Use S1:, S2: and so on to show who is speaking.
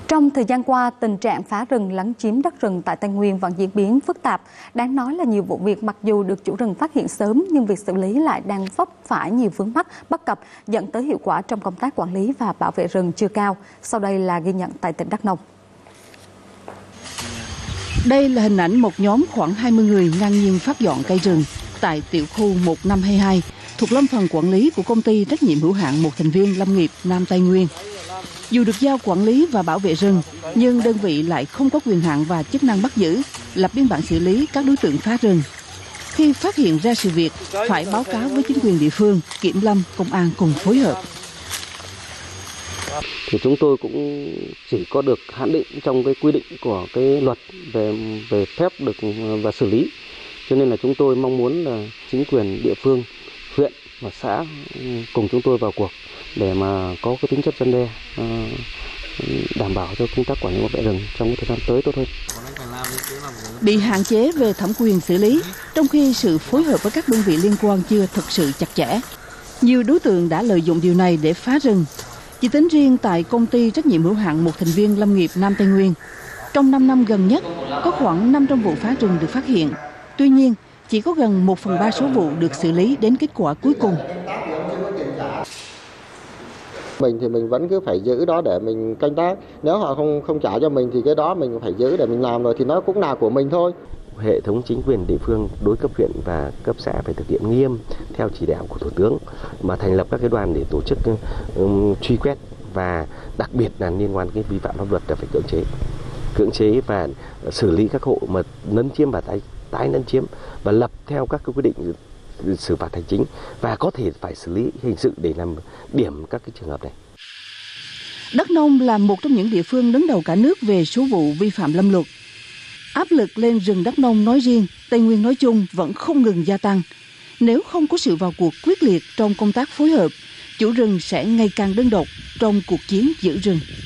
S1: Trong thời gian qua, tình trạng phá rừng lấn chiếm đất rừng tại Tây Nguyên vẫn diễn biến phức tạp. Đáng nói là nhiều vụ việc mặc dù được chủ rừng phát hiện sớm nhưng việc xử lý lại đang vấp phải nhiều vướng mắc, bất cập, dẫn tới hiệu quả trong công tác quản lý và bảo vệ rừng chưa cao. Sau đây là ghi nhận tại tỉnh Đắk Nông.
S2: Đây là hình ảnh một nhóm khoảng 20 người ngang nhiên phát dọn cây rừng tại tiểu khu 1522 thuộc lâm phần quản lý của công ty trách nhiệm hữu hạn một thành viên lâm nghiệp Nam Tây Nguyên. Dù được giao quản lý và bảo vệ rừng, nhưng đơn vị lại không có quyền hạn và chức năng bắt giữ, lập biên bản xử lý các đối tượng phá rừng. Khi phát hiện ra sự việc, phải báo cáo với chính quyền địa phương, kiểm lâm, công an cùng phối hợp.
S3: Thì chúng tôi cũng chỉ có được hạn định trong cái quy định của cái luật về phép được và xử lý. Cho nên là chúng tôi mong muốn là chính quyền địa phương, huyện và xã cùng chúng tôi vào cuộc để mà có cái tính chất răn đe, đảm bảo cho công tác quản lý bảo vệ rừng trong cái thời gian tới tốt hơn.
S2: Bị hạn chế về thẩm quyền xử lý, trong khi sự phối hợp với các đơn vị liên quan chưa thực sự chặt chẽ. Nhiều đối tượng đã lợi dụng điều này để phá rừng. Chỉ tính riêng tại công ty trách nhiệm hữu hạn một thành viên lâm nghiệp Nam Tây Nguyên, trong 5 năm gần nhất có khoảng 500 vụ phá rừng được phát hiện. Tuy nhiên, chỉ có gần 1/3 số vụ được xử lý đến kết quả cuối cùng.
S4: Mình thì mình vẫn cứ phải giữ đó để mình canh tác. Nếu họ không trả cho mình thì cái đó mình phải giữ để mình làm, rồi thì nó cũng là của mình thôi.
S3: Hệ thống chính quyền địa phương đối cấp huyện và cấp xã phải thực hiện nghiêm theo chỉ đạo của Thủ tướng, mà thành lập các cái đoàn để tổ chức truy quét, và đặc biệt là liên quan cái vi phạm pháp luật là phải cưỡng chế và xử lý các hộ mà lấn chiếm và tái lấn chiếm, và lập theo các cái quy định xử phạt hành chính, và có thể phải xử lý hình sự để làm điểm các cái trường hợp này.
S2: Đắk Nông là một trong những địa phương đứng đầu cả nước về số vụ vi phạm lâm luật. Áp lực lên rừng Đắk Nông nói riêng, Tây Nguyên nói chung vẫn không ngừng gia tăng. Nếu không có sự vào cuộc quyết liệt trong công tác phối hợp, chủ rừng sẽ ngày càng đơn độc trong cuộc chiến giữ rừng.